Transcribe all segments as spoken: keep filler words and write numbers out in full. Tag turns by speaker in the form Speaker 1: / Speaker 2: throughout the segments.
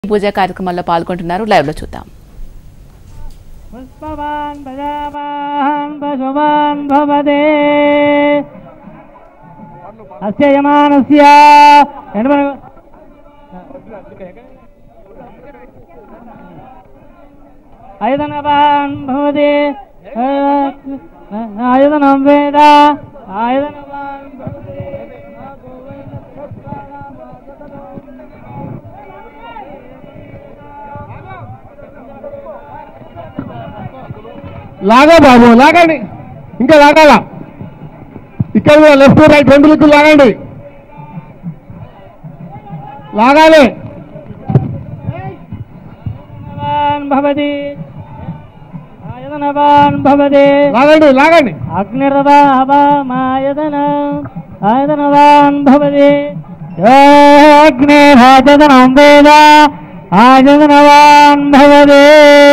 Speaker 1: పూజ కార్యక్రమంలో పాల్గొంటున్నారు. లైవ్ లో చూద్దాం.
Speaker 2: పుష్పవాన్ భజావాన్ పశువాన్ భవదే అస్య యమానస్య ఆయుధనవాన్ భవదే ఆయుధనం వేద ఆయుధనవాన్ భవదే
Speaker 3: లాగా బాబు లాగండి, ఇంకా లాగాల. ఇక్కడ లెఫ్ట్ రైట్ రెండు దిక్కులు లాగండి, లాగాలి. లాగండి లాగండి
Speaker 2: అగ్నిరథమాయదన ఆయదనవాన్ భవతి అగ్నిరాజదనం వేద ఆయదనవాన్ భవతి.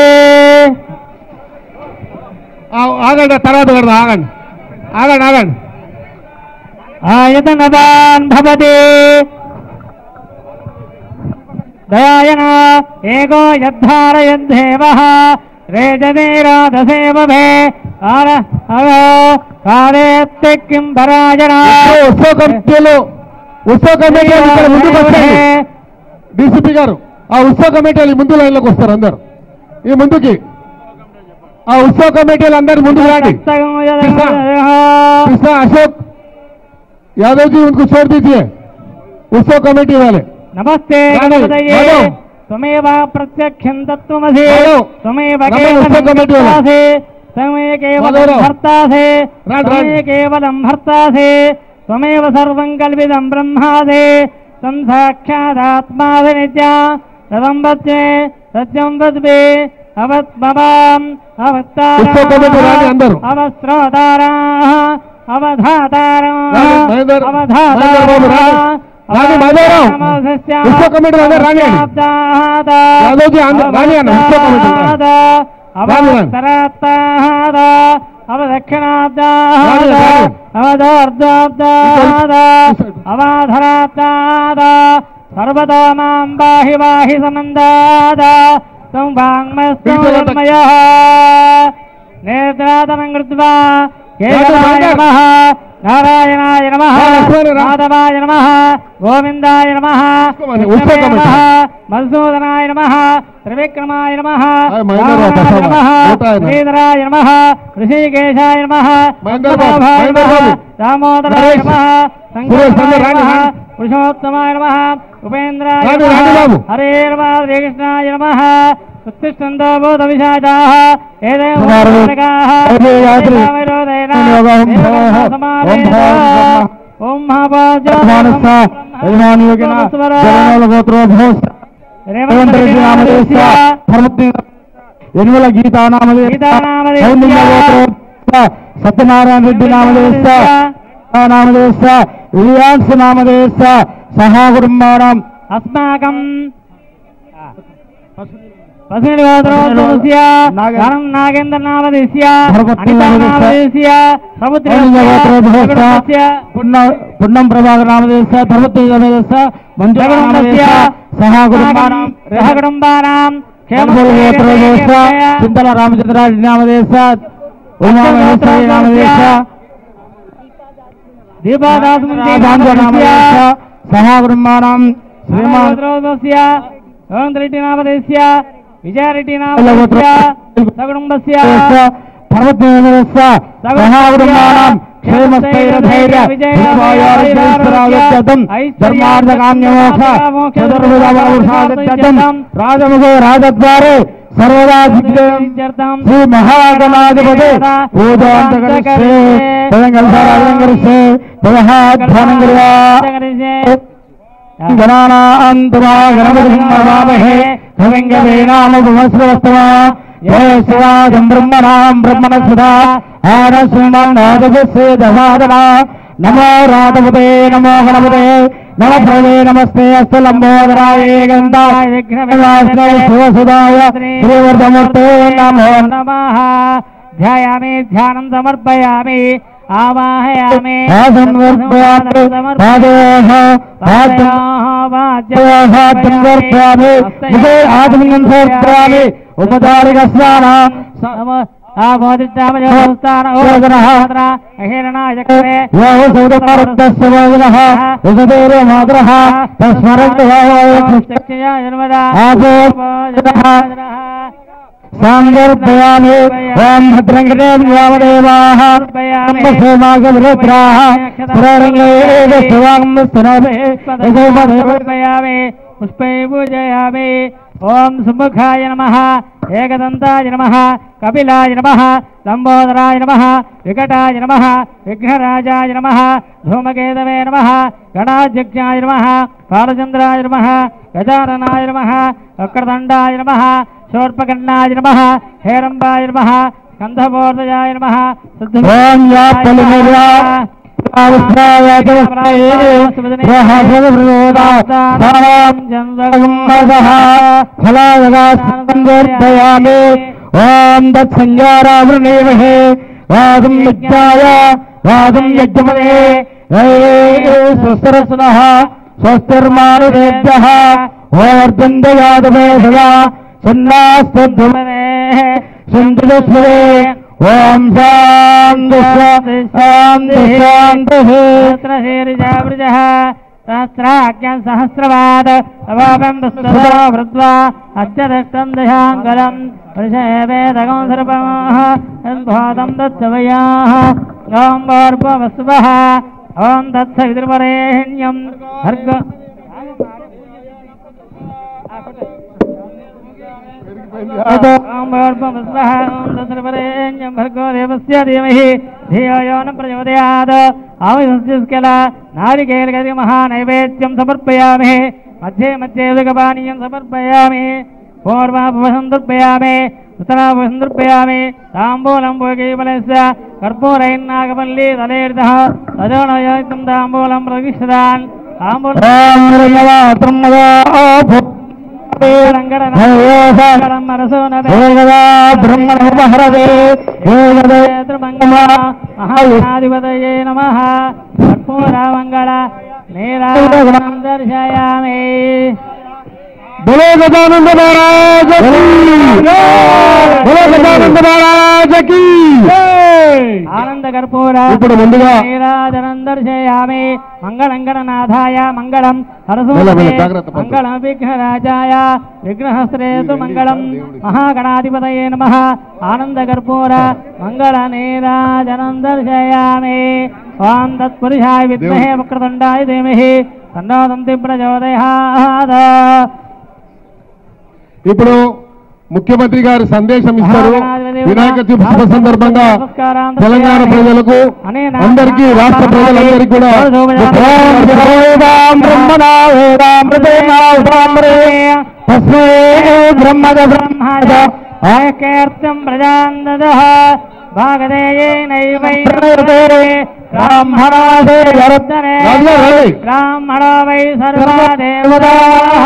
Speaker 3: ఆగండి, తర్వాత కడదా. ఆగండి ఆగండి ఆగండి
Speaker 2: ఆయతనవాన్ భవతి దయాయన ఏకో యద్ధారయద్ధేవః రేజనీరాధసేవభే ఆర అవో కాలేత్తి కిం పరాజన.
Speaker 3: ఉత్సవ కమిటీలో ఉత్సవ కమిటీ ముందుకు వస్తాయి. డీసీపీ గారు ఆ ఉత్సవ కమిటీలు ముందు లైన్లోకి వస్తారు. అందరు ఈ ముందుకి ఆ ఉత్సవ కమిటీలు అందరు ముందుకు రండి. कृष्णा अशोक यादव जी उनको छोड़ दीजिए, उत्सव कमेटी वाले.
Speaker 2: नमस्ते त्वमेव प्रत्यक्षं तत्त्वमसि त्वमेव केवलमसि त्वमेव केवलं भर्तासि त्वमेव केवलं भर्तासि त्वमेव सर्वं कल्पितं ब्रह्मासि तं साक्षादात्मासि नित्या तदं वच्मे सत्यं वद्मे अवत्मवाम् अवताराः अवस्रोताराः अवधाताराः अवधाताराः अवतरात्ताः अवदक्षिणाब्दाः अवदोर्ध्वाब्दाः अवाधरात्ताः सर्वतो मां पाहि पाहि समन्दात् तं वाङ्मस्तमयः नेत्रादनं कृत्वा केशवाय नमः नारायणाय नमः माधवाय नमः गोविन्दाय नमः नमः मधुसूदनाय नमः त्रिविक्रमाय नमः नमः श्रीधराय नमः ऋषिकेशाय नमः दामोदराय नमः शङ्कराय नमः पुरुषोत्तमाय नमः उपेन्द्राय नमः हरे नमः श्रीकृष्णाय नमः उत्तिष्ठन्तो भूतविशाचाः एदेव ओम
Speaker 3: यनमल गीता सत्यनारायण रेड्डी नामदेश नामदेश इलियास नामदेश सहा कुटुंबानां
Speaker 2: अस्माकं पशुनिगोत्रोद्भवस्य गणं नागेन्द्र नामदेस्य अनिता नामदेस्य समुद्रस्य
Speaker 3: पुण्यं प्रभाकर नामदेश धर्मत्व नामदेश मंजुनामदेश सहा कुटुंबानां
Speaker 2: रह कुटुंबानां
Speaker 3: क्षेमगोत्रोद्भवस्य चिंतन रामचंद्र नामदेश उमा महेश्वरी नामदेश
Speaker 2: दीपादास
Speaker 3: नामदेश सहा कुटुंबानां
Speaker 2: श्रीमान् रेड्डी नामदेस्य विजय रेड्डी नामदेस्य सकुटुंबस्य
Speaker 3: पर्वतस्य सहा कुटुंबानां क्षेमस्थैर्यधैर्य विजयायोगं धर्मार्थकाम्यमोक्ष चतुर्विधवर्षादित्यं राजमुखे राजद्वारे सर्वदा सिद्ध्यर्थं श्री महागणाधिपते पूजान्तकरिष्ये तदङ्गलसाराजङ्गरिष्ये तदहाध्यानङ्गरिष्ये गणानान्तमा गणपतिमहे कविङ्गवेनामुपमस्वस्तमा ये शिवाजं ब्रह्मणां ब्रह्मणसुधा आनस्मन्नादस्य दशादना नमो राधपते नमो गणपते नमः प्रभवे नमस्ते अस्तु लम्बोदराय गन्धाय विघ्नविनाशाय शिवसुधाय श्रीवर्धमूर्ते नमो
Speaker 2: नमः ध्यायामि ध्यानं समर्पयामि आवाहयामि
Speaker 3: सांगर्पयामि ओम भद्रंगणे वामदेवाः सोमागविरुद्राः सररंगे शिवां स्तनवे
Speaker 2: समर्पयामि पुष्पै पूजयामि ओम सुमुखाय नमः एकदन्ताय नमः कपिलाय नमः लंबोदराय नमः विकटाय नमः विघ्नराजाय नमः धूमकेतवे नमः गणाध्यक्षाय नमः बालचन्द्राय नमः गजाननाय नमः वक्रतुण्डाय नमः शूर्पकर्णाय नमः हेरम्बाय नमः स्कन्धमूर्धजाय नमः
Speaker 3: ओम या पलमेरा फलादगास्कन्दर्पयामि ओम दत्संज्ञारावृणेमहे वादं यज्ञाय वादं यज्ञमहे स्वस्तिरसुनः स्वस्तिर्मानुदेभ्यः ओर्जन्दयादवे सदा सन्नास्तध्वमने सन्दुस्मरे ओम शांति शांति शांतिः
Speaker 2: सहस्रशीर्षावृजः सहस्राज्ञं सहस्रवाद तवापं दस्तदा वृद्ध्वा अत्यदष्टं दशाङ्गलं वृषेवेदगं सर्पमः यद्भातं दत्तवयाः ॐ भूर्भुवस्सुवः ॐ तत्सवितुर्वरेण्यं भर्गो भर्गो देवस्य धीमहि धियो यो न प्रचोदयात् आविष्किल नारिकेलगति महानैवेद्यं समर्पयामि मध्ये मध्ये उदकपानीयं समर्पयामि पूर्वापुवसन्दर्पयामि उत्तरापुवसन्दर्पयामि ताम्बूलं भोगीबलस्य कर्पूरैर्नागवल्ली तलेर्धः तजोणयुक्तं ताम्बूलं प्रविष्टदान् ताम्बूलं महाधिपतये नमः कर्पूरमङ्गल नीराजनं दर्शयामि
Speaker 3: बोलो गजानंद महाराज की बोलो गजानंद महाराज की
Speaker 2: आनंद कर्पूर नीराजनं दर्शयामि मंगलं गणनाथाय मंगलं हरसूनवे मंगलं विघ्नराजाय विघ्नहस्त्रेतु मंगलं महागणाधिपतये नमः आनंद कर्पूर मंगल नीराजनं दर्शयामि ओम तत्पुरुषाय विद्महे वक्रतुण्डाय धीमहि तन्नो दन्ति प्रचोदयात्
Speaker 3: ఇప్పుడు ముఖ్యమంత్రి గారు సందేశం ఇస్తారు వినాయక చవితి శుభ సందర్భంగా తెలంగాణ ప్రజలకు అందరికీ రాష్ట్ర ప్రజలందరికీ కూడా
Speaker 2: బ్రహ్మద బ్రహ్మద ఐక్యర్థం ప్రజాందదః భాగదేయేనైవై బ్రాహ్మణాదే వరదనే బ్రాహ్మణో వై సర్వా దేవతాః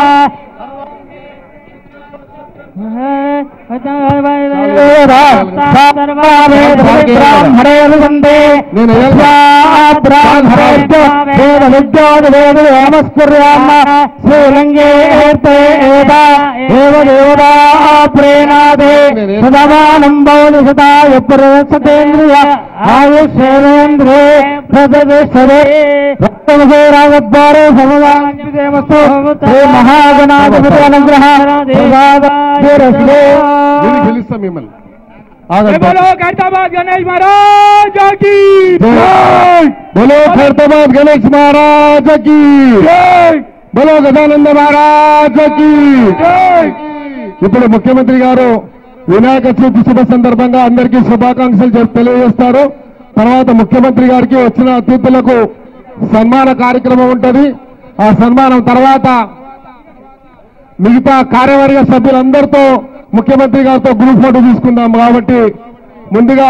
Speaker 3: మహాగణాధిపతి అనుగ్రహ గెలుస్తాం మిమ్మల్ని
Speaker 2: बोलो खैरताबाद गणेश महाराज की
Speaker 3: जय बोलो खैरताबाद गणेश महाराज की जय बोलो गजानंद महाराज की जय ఇప్పుడు ముఖ్యమంత్రి గారు వినాయక చవితి శుభ సందర్భంగా అందరికీ శుభాకాంక్షలు తెలియజేస్తారు. తర్వాత ముఖ్యమంత్రి గారికి వచ్చిన అతిథులకు సన్మాన కార్యక్రమం ఉంటుంది. ఆ సన్మానం తర్వాత మిగతా కార్యవర్గ సభ్యులందరితో ముఖ్యమంత్రి గారితో గ్రూప్ ఫోటో తీసుకుందాం. కాబట్టి ముందుగా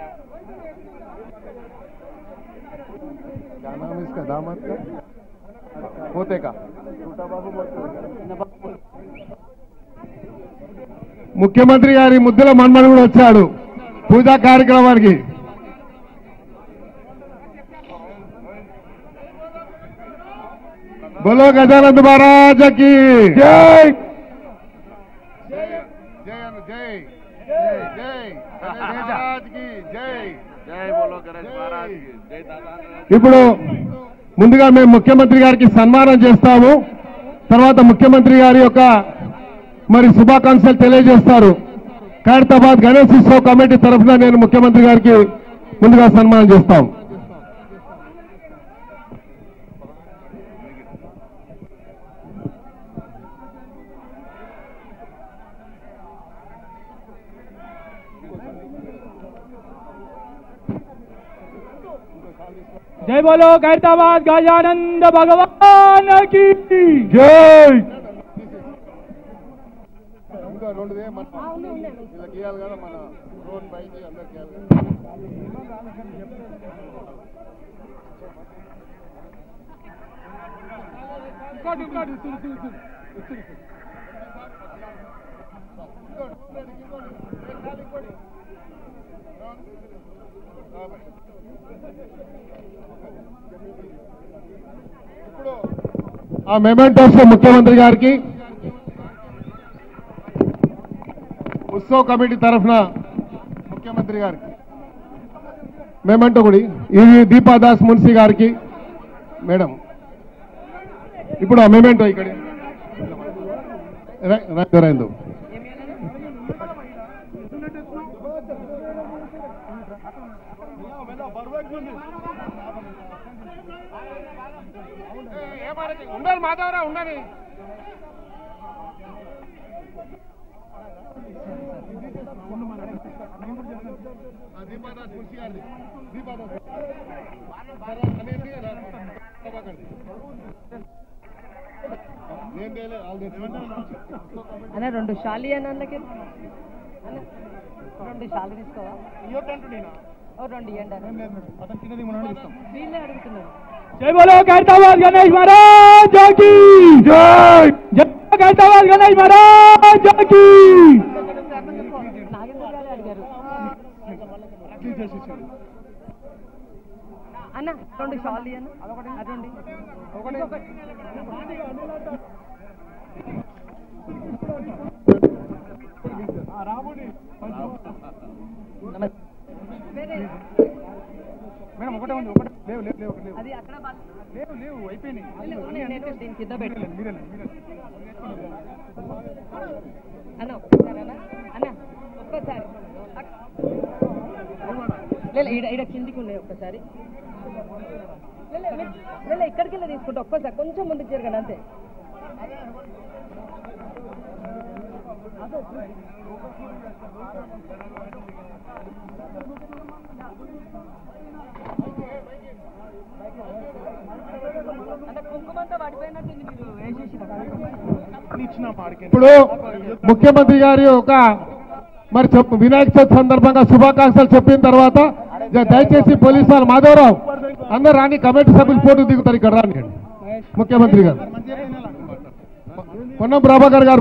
Speaker 3: क्या नाम है इसका दामाद का పోతే కా ముఖ్యమంత్రి గారి ముద్దుల మన్మడు కూడా వచ్చాడు పూజా కార్యక్రమానికి. बोलो गजानंद महाराज की जय जय जय जय महाराज की जय जय बोलो गणेश महाराज की जय दादा. ఇప్పుడు ముందుగా మేము ముఖ్యమంత్రి గారికి సన్మానం చేస్తాము. తర్వాత ముఖ్యమంత్రి గారి యొక్క మరి శుభాకాంక్షలు తెలియజేస్తారు. ఖైరతాబాద్ గణేష్ ఉత్సవ్ కమిటీ తరఫున నేను ముఖ్యమంత్రి గారికి ముందుగా సన్మానం చేస్తాం.
Speaker 2: जय बोलो खैरताबाद गजानंद भगवान की जय.
Speaker 3: ఆ మెమెంటోస్ ముఖ్యమంత్రి గారికి ఉత్సవ్ కమిటీ తరఫున ముఖ్యమంత్రి గారికి మెమెంటో కూడా ఇది దీపాదాస్ మున్సి గారికి మేడం. ఇప్పుడు ఆ మెమెంటో ఇక్కడ రైందు ఉండాలి మాధవరా ఉండాలి.
Speaker 4: అన్న రెండు షాలి అని అన్నకి రెండు షాలి తీసుకోవా రెండు ఇవ్వండి వీళ్ళే అడుగుతున్నారు.
Speaker 2: जय बोलो खैरताबाद गणेश महाराज की जय. जय खैरताबाद गणेश महाराज की.
Speaker 4: అన్న రెండు షాలి అన్న అదండి
Speaker 2: మేడం ఒకటే ఉంది ఒకటే లేవు లేవు లేవు లేవు
Speaker 4: అది అక్కడ
Speaker 2: లేవు లేవు అయిపోయినాయి.
Speaker 4: దీని కింద పెట్టు అన్న ఒక్కసారి అన్న అన్న ఒక్కసారి లేదు ఇడ ఇడ కిందికి ఉన్నాయి ఒక్కసారి లేదు ఇక్కడికి వెళ్ళి తీసుకుంటా ఒక్కసారి కొంచెం ముందుకు జరగండి అంతే.
Speaker 3: ఇప్పుడు ముఖ్యమంత్రి గారి ఒక మరి చెప్పు వినాయక చవితి సందర్భంగా శుభాకాంక్షలు చెప్పిన తర్వాత దయచేసి పోలీసు వాళ్ళు మాధవరావు అందరు రాని కమిటీ సభ్యులు ఫోటో దిగుతారు ఇక్కడ రాని ముఖ్యమంత్రి గారు పొన్నం ప్రభాకర్ గారు